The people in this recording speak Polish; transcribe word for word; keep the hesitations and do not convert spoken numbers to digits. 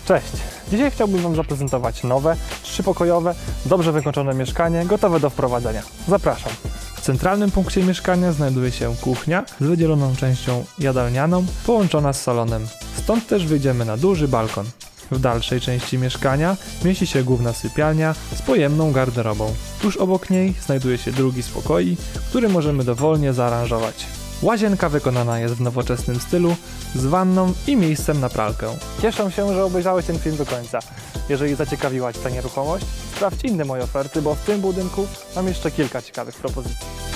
Cześć! Dzisiaj chciałbym Wam zaprezentować nowe, trzypokojowe, dobrze wykończone mieszkanie, gotowe do wprowadzenia. Zapraszam! W centralnym punkcie mieszkania znajduje się kuchnia z wydzieloną częścią jadalnianą, połączona z salonem. Stąd też wyjdziemy na duży balkon. W dalszej części mieszkania mieści się główna sypialnia z pojemną garderobą. Tuż obok niej znajduje się drugi z pokoi, który możemy dowolnie zaaranżować. Łazienka wykonana jest w nowoczesnym stylu, z wanną i miejscem na pralkę. Cieszę się, że obejrzałeś ten film do końca. Jeżeli zaciekawiła Cię ta nieruchomość, sprawdź inne moje oferty, bo w tym budynku mam jeszcze kilka ciekawych propozycji.